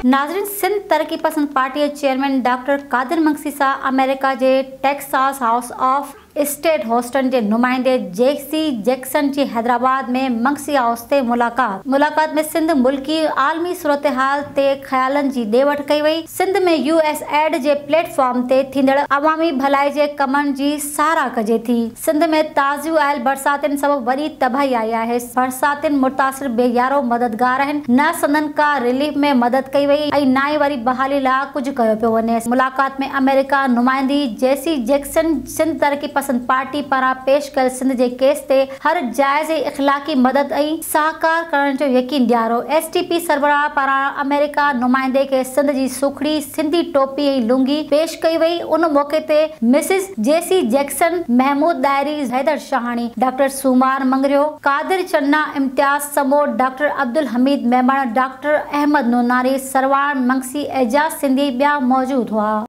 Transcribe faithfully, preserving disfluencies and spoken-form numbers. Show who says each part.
Speaker 1: नाज़रीन, Sindh Taraqqi Pasand party chairman doctor Qadir Magsi सां America के Texas house of state Houston के नुमाइंदे जेसी जैक्सन जी हैदराबाद में मंगसी हाउस से मुलाकात मुलाकात में सिंध मुल्की आलमी सूरत हाल ते ख्यालन जी ॾे कई वई। सिंध में यू एस एड के प्लेटफॉर्म ते थींदड़ अवामी भलाई के कमन की साराह कजे थी। सिंध में ताज़ियूं आयल बरसातन सबब वरी तबाही आई है। बरसातन मुतासिर बेयारो मददगार हैं, न संदन का रिलीफ में मदद कई वई ऐं ना ई वरी बहाली ला कुछ कयो पियो वञे। मुलाकात में अमेरिका नुमाइंदी जेसी जैक्सन सिंध तरक्की पसंद पार्टी पारां पेश कयल सिंध के केस ते हर जायज़ इख़लाक़ी मदद ऐं सहकार करण जो यकीन ॾियारो। एस टी पी सरबराह पारां अमेरिका नुमाइंदे के सिंध जी सुखड़ी सिंधी टोपी ऐं लुंगी पेश कई वई। उन मौके ते Mrs Jesse Jackson, Mahmood Dairi, Haider Shahani, doctor Sumar Mangrio, Qadir Channa, Imtiaz Samo, doctor Abdul Hameed Memon, doctor Ahmed Noonari, Sarwan Magsi, Ejaz Sindhi ॿिया मौजूद हुआ।